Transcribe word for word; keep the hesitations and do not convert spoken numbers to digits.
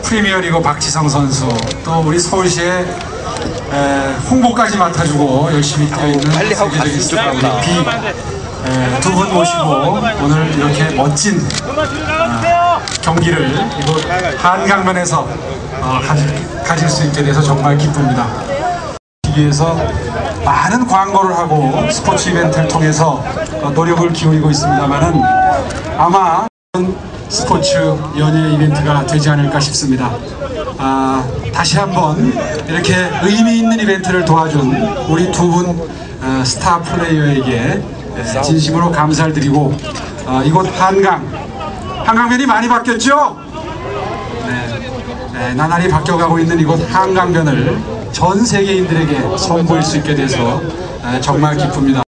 프리미어리그 박지성 선수, 또 우리 서울시의 에, 홍보까지 맡아주고 열심히 뛰어있는 세계적인 스타 비 두 분 모시고 오늘 이렇게 멋진 어, 경기를 이곳 한강변에서 어, 가질, 가질 수 있게 돼서 정말 기쁩니다. 위해서 많은 광고를 하고 스포츠 이벤트를 통해서 어, 노력을 기울이고 있습니다만은 아마 스포츠 연예 이벤트가 되지 않을까 싶습니다. 아, 다시 한번 이렇게 의미 있는 이벤트를 도와준 우리 두 분 어, 스타 플레이어에게 진심으로 감사를 드리고 어, 이곳 한강, 한강변이 많이 바뀌었죠? 네, 네, 나날이 바뀌어가고 있는 이곳 한강변을 전 세계인들에게 선보일 수 있게 돼서 에, 정말 기쁩니다.